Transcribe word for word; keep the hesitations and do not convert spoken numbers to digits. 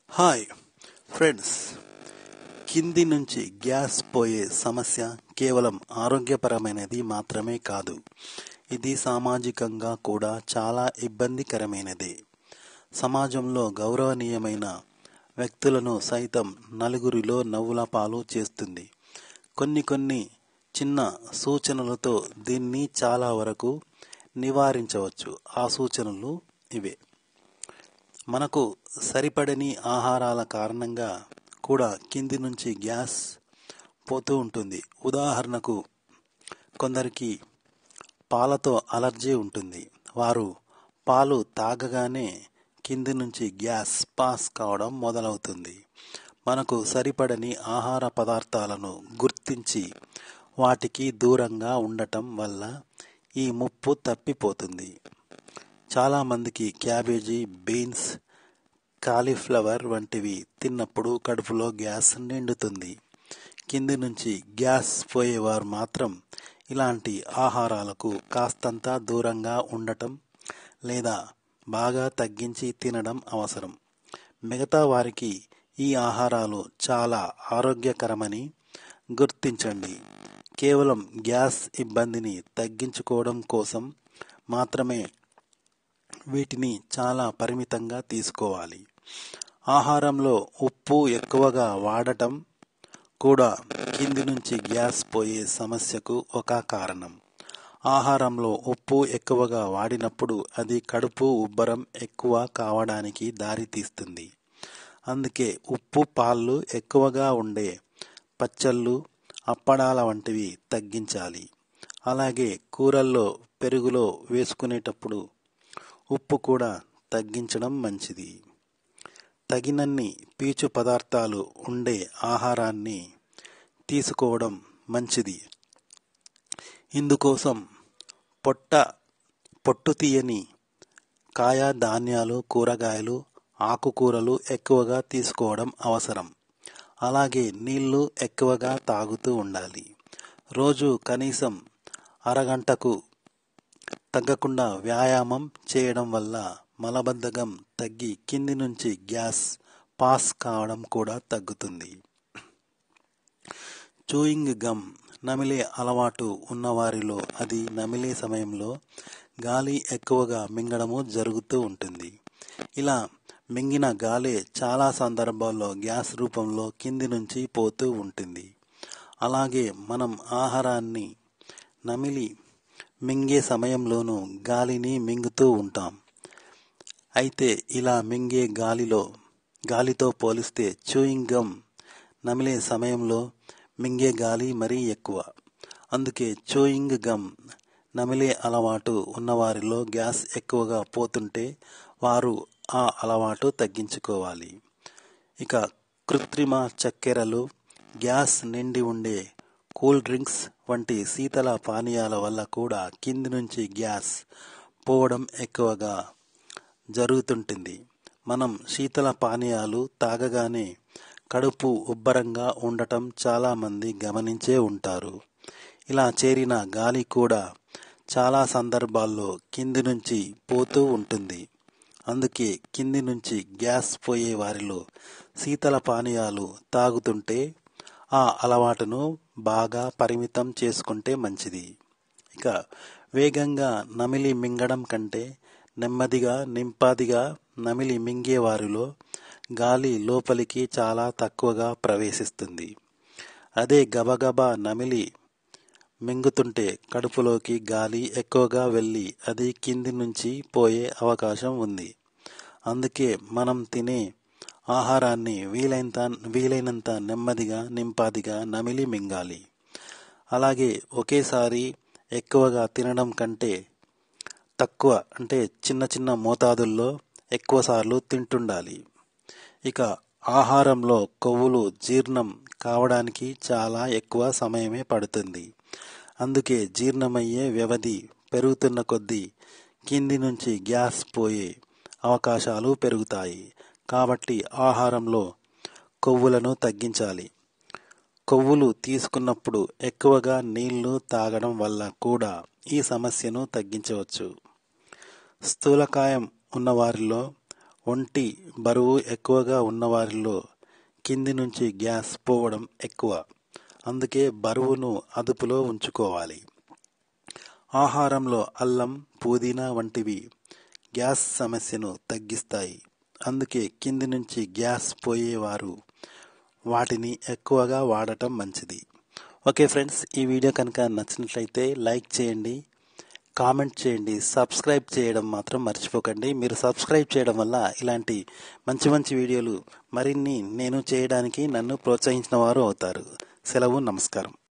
Hi friends, కింది నుంచి gas పోయే సమస్య కేవలం ఆరోగ్యపరమైనది మాత్రమే కాదు, ఇది సామాజికంగా కూడా చాలా ఇబ్బందికరమైనదే. సమాజంలో గౌరవనీయమైన వ్యక్తులను సైతం నలుగురిలో నవ్వుల పాలు చేస్తుంది. కొన్ని కొన్ని చిన్న సూచనలతో దీన్ని చాలా వరకు నివారించవచ్చు. ఆ సూచనలు ఇవే. మనకు సరిపడని ఆహారాల కారణంగా కూడా కింది నుంచి గ్యాస్ పోతూ ఉంటుంది. ఉదాహరణకు, కొందరికి పాలతో అలర్జీ ఉంటుంది. వారు పాలు తాగగానే కింది నుంచి గ్యాస్ పాస్ కావడం మొదలవుతుంది. మనకు సరిపడని ఆహార పదార్థాలను గుర్తించి వాటికి దూరంగా ఉండటం వల్ల ఈ ముప్పు తప్పిపోతుంది. చాలామందికి క్యాబేజీ, బీన్స్, కాలీఫ్లవర్ వంటివి తిన్నప్పుడు కడుపులో గ్యాస్ నిండుతుంది. కింది నుంచి గ్యాస్ పోయేవారు మాత్రం ఇలాంటి ఆహారాలకు కాస్తంత దూరంగా ఉండటం లేదా బాగా తగ్గించి తినడం అవసరం. మిగతా వారికి ఈ ఆహారాలు చాలా ఆరోగ్యకరమని గుర్తించండి. కేవలం గ్యాస్ ఇబ్బందిని తగ్గించుకోవడం కోసం మాత్రమే వీటిని చాలా పరిమితంగా తీసుకోవాలి. ఆహారంలో ఉప్పు ఎక్కువగా వాడటం కూడా కింది నుంచి గ్యాస్ పోయే సమస్యకు ఒక కారణం. ఆహారంలో ఉప్పు ఎక్కువగా వాడినప్పుడు అది కడుపు ఉబ్బరం ఎక్కువ కావడానికి దారితీస్తుంది. అందుకే ఉప్పు పాళ్ళు ఎక్కువగా ఉండే పచ్చళ్ళు, అప్పడాల వంటివి తగ్గించాలి. అలాగే కూరల్లో, పెరుగులో వేసుకునేటప్పుడు ఉప్పు కూడా తగ్గించడం మంచిది. తగినన్ని పీచు పదార్థాలు ఉండే ఆహారాన్ని తీసుకోవడం మంచిది. ఇందుకోసం పొట్ట పొట్టు తీయని కాయ ధాన్యాలు, కూరగాయలు, ఆకుకూరలు ఎక్కువగా తీసుకోవడం అవసరం. అలాగే నీళ్లు ఎక్కువగా తాగుతూ ఉండాలి. రోజు కనీసం అరగంటకు తగ్గకుండా వ్యాయామం చేయడం వల్ల మలబద్ధకం తగ్గి కింది నుంచి గ్యాస్ పాస్ కావడం కూడా తగ్గుతుంది. చూయింగ్ గమ్ నమిలే అలవాటు ఉన్నవారిలో అది నమిలే సమయంలో గాలి ఎక్కువగా మింగడము జరుగుతూ ఉంటుంది. ఇలా మింగిన గాలే చాలా సందర్భాల్లో గ్యాస్ రూపంలో కింది నుంచి పోతూ ఉంటుంది. అలాగే మనం ఆహారాన్ని నమిలి మింగే సమయంలోనూ గాలిని మింగుతూ ఉంటాం. అయితే ఇలా మింగే గాలిలో గాలితో పోలిస్తే చూయింగ్ గమ్ నమిలే సమయంలో మింగే గాలి మరీ ఎక్కువ. అందుకే చూయింగ్ గమ్ నమిలే అలవాటు ఉన్నవారిలో గ్యాస్ ఎక్కువగా పోతుంటే వారు ఆ అలవాటు తగ్గించుకోవాలి. ఇక కృత్రిమ చక్కెరలు, గ్యాస్ నిండి ఉండే కూల్ డ్రింక్స్ వంటి శీతల పానీయాల వల్ల కూడా కింది నుంచి గ్యాస్ పోవడం ఎక్కువగా జరుగుతుంటుంది. మనం శీతల పానీయాలు తాగగానే కడుపు ఉబ్బరంగా ఉండటం చాలామంది గమనించే ఉంటారు. ఇలా చేరిన గాలి కూడా చాలా సందర్భాల్లో కింది నుంచి పోతూ ఉంటుంది. అందుకే కింది నుంచి గ్యాస్ పోయే వారిలో శీతల పానీయాలు తాగుతుంటే ఆ అలవాటును బాగా పరిమితం చేసుకుంటే మంచిది. ఇక వేగంగా నమిలి మింగడం కంటే నెమ్మదిగా, నింపాదిగా నమిలి మింగే వారిలో గాలి లోపలికి చాలా తక్కువగా ప్రవేశిస్తుంది. అదే గబగబా నమిలి మింగుతుంటే కడుపులోకి గాలి ఎక్కువగా వెళ్ళి అది కింది నుంచి పోయే అవకాశం ఉంది. అందుకే మనం తినే ఆహారాన్ని వీలైనంత వీలైనంత నెమ్మదిగా, నింపాదిగా నమిలి మింగాలి. అలాగే ఒకేసారి ఎక్కువగా తినడం కంటే తక్కువ, అంటే చిన్న చిన్న మోతాదుల్లో ఎక్కువసార్లు తింటుండాలి. ఇక ఆహారంలో కొవ్వులు జీర్ణం కావడానికి చాలా ఎక్కువ సమయమే పడుతుంది. అందుకే జీర్ణమయ్యే వ్యవధి పెరుగుతున్న కొద్దీ కింది నుంచి గ్యాస్ పోయే అవకాశాలు పెరుగుతాయి. కాబట్టి ఆహారంలో కొవ్వులను తగ్గించాలి. కొవ్వులు తీసుకున్నప్పుడు ఎక్కువగా నీళ్లు తాగడం వల్ల కూడా ఈ సమస్యను తగ్గించవచ్చు. స్థూలకాయం ఉన్నవారిలో ఒంటి బరువు ఎక్కువగా ఉన్నవారిలో కింది నుంచి గ్యాస్ పోవడం ఎక్కువ. అందుకే బరువును అదుపులో ఉంచుకోవాలి. ఆహారంలో అల్లం, పుదీనా వంటివి గ్యాస్ సమస్యను తగ్గిస్తాయి. అందుకే కింది నుంచి గ్యాస్ పోయేవారు వాటిని ఎక్కువగా వాడటం మంచిది. ఓకే ఫ్రెండ్స్, ఈ వీడియో కనుక నచ్చినట్లయితే లైక్ చేయండి, కామెంట్ చేయండి, సబ్స్క్రైబ్ చేయడం మాత్రం మర్చిపోకండి. మీరు సబ్స్క్రైబ్ చేయడం వల్ల ఇలాంటి మంచి మంచి వీడియోలు మరిన్ని నేను చేయడానికి నన్ను ప్రోత్సహించిన వారు అవుతారు. సెలవు, నమస్కారం.